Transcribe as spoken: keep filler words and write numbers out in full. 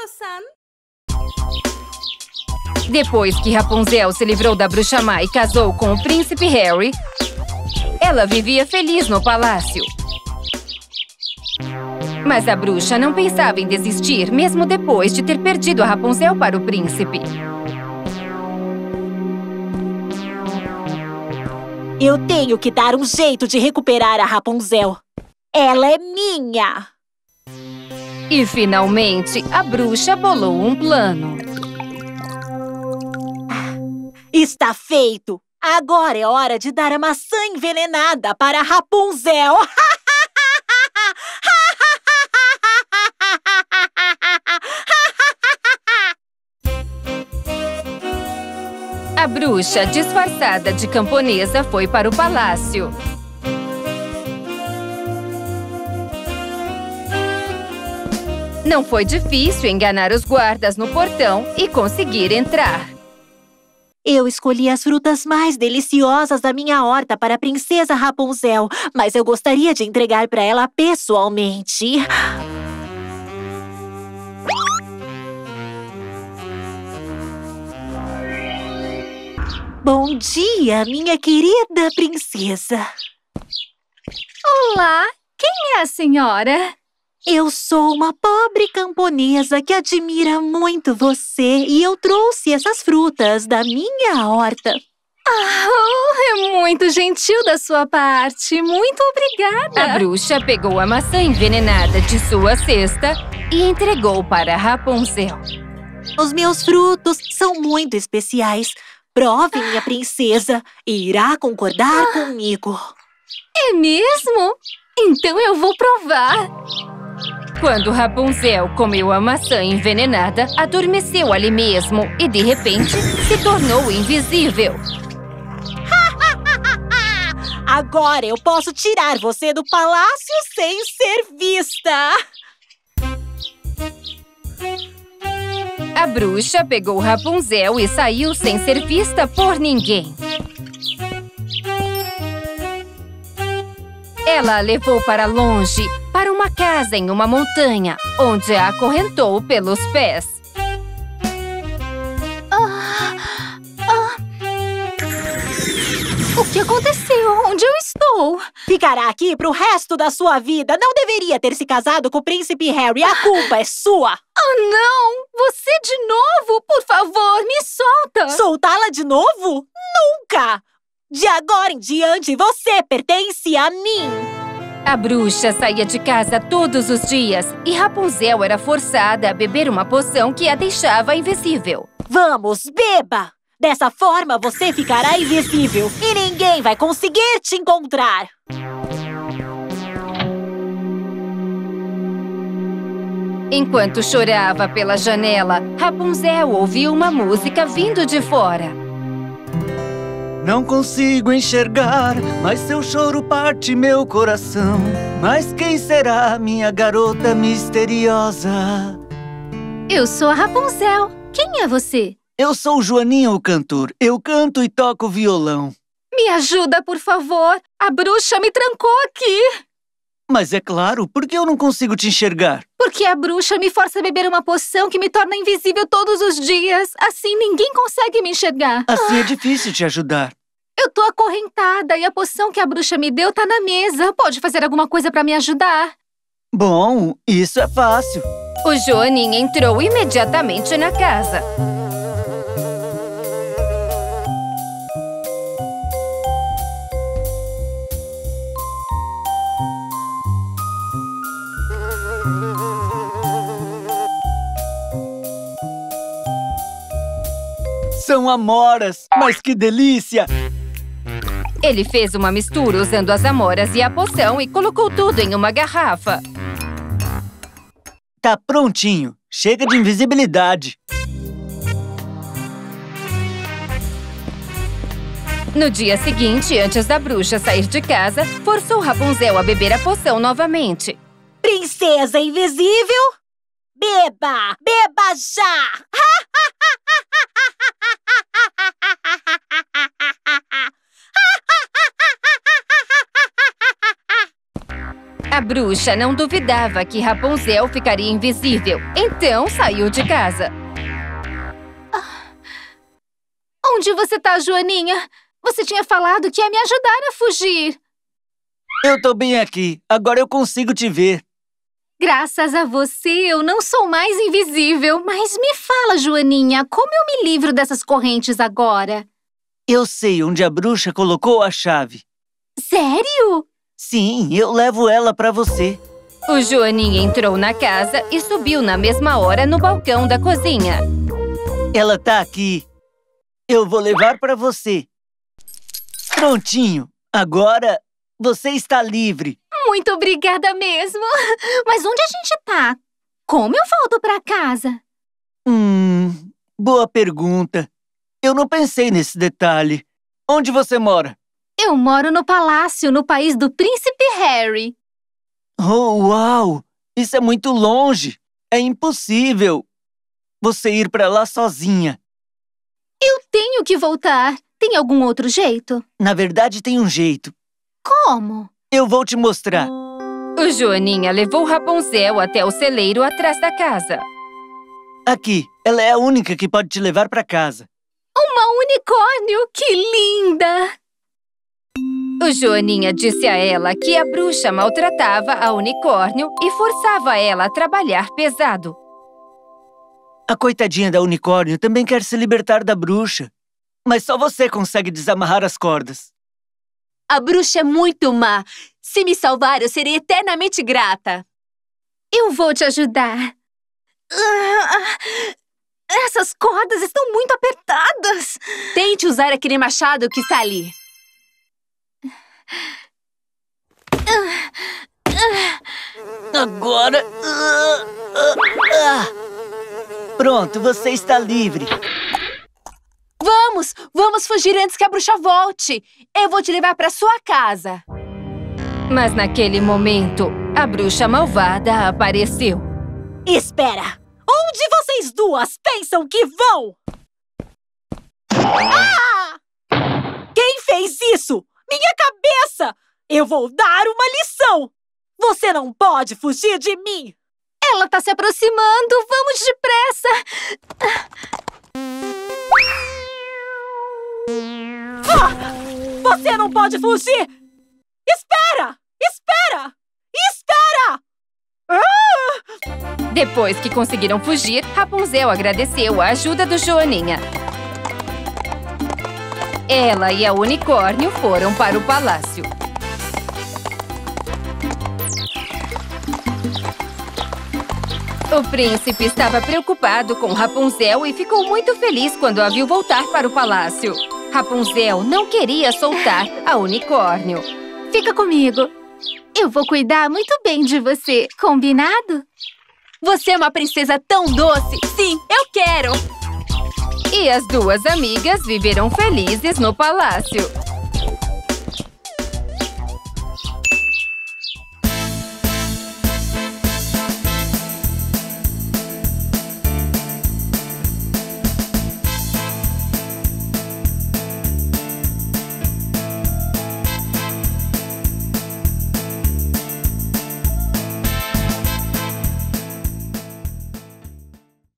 Rapunzel-san. Depois que Rapunzel se livrou da bruxa má e casou com o príncipe Harry, ela vivia feliz no palácio. Mas a bruxa não pensava em desistir, mesmo depois de ter perdido a Rapunzel para o príncipe. Eu tenho que dar um jeito de recuperar a Rapunzel. Ela é minha! E, finalmente, a bruxa bolou um plano. Está feito! Agora é hora de dar a maçã envenenada para a Rapunzel! A bruxa, disfarçada de camponesa, foi para o palácio. Não foi difícil enganar os guardas no portão e conseguir entrar. Eu escolhi as frutas mais deliciosas da minha horta para a princesa Rapunzel, mas eu gostaria de entregar para ela pessoalmente. Bom dia, minha querida princesa. Olá, quem é a senhora? Eu sou uma pobre camponesa que admira muito você e eu trouxe essas frutas da minha horta. Oh, é muito gentil da sua parte. Muito obrigada. A bruxa pegou a maçã envenenada de sua cesta e entregou para Rapunzel. Os meus frutos são muito especiais. Prove, minha princesa, e irá concordar ah. comigo. É mesmo? Então eu vou provar. Quando Rapunzel comeu a maçã envenenada, adormeceu ali mesmo e, de repente, se tornou invisível. Agora eu posso tirar você do palácio sem ser vista. A bruxa pegou Rapunzel e saiu sem ser vista por ninguém. Ela a levou para longe, para uma casa em uma montanha, onde a acorrentou pelos pés. Ah, ah. O que aconteceu? Onde eu estou? Ficará aqui para o resto da sua vida. Não deveria ter se casado com o príncipe Harry. A culpa é sua. Oh, não! Você de novo? Por favor, me solta! Soltá-la de novo? Nunca! De agora em diante, você pertence a mim! A bruxa saía de casa todos os dias e Rapunzel era forçada a beber uma poção que a deixava invisível. Vamos, beba! Dessa forma, você ficará invisível e ninguém vai conseguir te encontrar! Enquanto chorava pela janela, Rapunzel ouviu uma música vindo de fora. Não consigo enxergar, mas seu choro parte meu coração. Mas quem será minha garota misteriosa? Eu sou a Rapunzel. Quem é você? Eu sou o Joaninho, o cantor. Eu canto e toco violão. Me ajuda, por favor. A bruxa me trancou aqui. Mas é claro, por que eu não consigo te enxergar? Porque a bruxa me força a beber uma poção que me torna invisível todos os dias. Assim, ninguém consegue me enxergar. Assim ah. é difícil te ajudar. Eu tô acorrentada e a poção que a bruxa me deu tá na mesa. Pode fazer alguma coisa pra me ajudar? Bom, isso é fácil. O Joaninho entrou imediatamente na casa. São amoras, mas que delícia! Ele fez uma mistura usando as amoras e a poção e colocou tudo em uma garrafa. Tá prontinho. Chega de invisibilidade. No dia seguinte, antes da bruxa sair de casa, forçou Rapunzel a beber a poção novamente. Princesa invisível, beba! Beba já! A bruxa não duvidava que Rapunzel ficaria invisível, então saiu de casa. Onde você tá, Joaninha? Você tinha falado que ia me ajudar a fugir. Eu tô bem aqui. Agora eu consigo te ver. Graças a você, eu não sou mais invisível. Mas me fala, Joaninha, como eu me livro dessas correntes agora? Eu sei onde a bruxa colocou a chave. Sério? Sim, eu levo ela pra você. O Joaninha entrou na casa e subiu na mesma hora no balcão da cozinha. Ela tá aqui. Eu vou levar pra você. Prontinho. Agora você está livre. Muito obrigada mesmo. Mas onde a gente tá? Como eu volto pra casa? Hum, boa pergunta. Eu não pensei nesse detalhe. Onde você mora? Eu moro no palácio, no país do príncipe Harry. Oh, uau! Isso é muito longe. É impossível você ir pra lá sozinha. Eu tenho que voltar. Tem algum outro jeito? Na verdade, tem um jeito. Como? Eu vou te mostrar. O Joaninha levou Rapunzel até o celeiro atrás da casa. Aqui, ela é a única que pode te levar pra casa. Uma unicórnio! Que linda! O Joaninha disse a ela que a bruxa maltratava a unicórnio e forçava ela a trabalhar pesado. A coitadinha da unicórnio também quer se libertar da bruxa. Mas só você consegue desamarrar as cordas. A bruxa é muito má. Se me salvar, eu serei eternamente grata. Eu vou te ajudar. Essas cordas estão muito apertadas. Tente usar aquele machado que está ali. Agora... Pronto, você está livre. Vamos! Vamos fugir antes que a bruxa volte! Eu vou te levar para sua casa! Mas naquele momento, a bruxa malvada apareceu. Espera! Onde vocês duas pensam que vão? Ah! Quem fez isso? Minha cabeça! Eu vou dar uma lição! Você não pode fugir de mim! Ela tá se aproximando! Vamos depressa! Ah! Você não pode fugir! Espera! Espera! Espera! Ah! Depois que conseguiram fugir, Rapunzel agradeceu a ajuda do Joaninha. Ela e a unicórnio foram para o palácio. O príncipe estava preocupado com Rapunzel e ficou muito feliz quando a viu voltar para o palácio. Rapunzel não queria soltar a unicórnio. Fica comigo. Eu vou cuidar muito bem de você, combinado? Você é uma princesa tão doce! Sim, eu quero! E as duas amigas viveram felizes no palácio.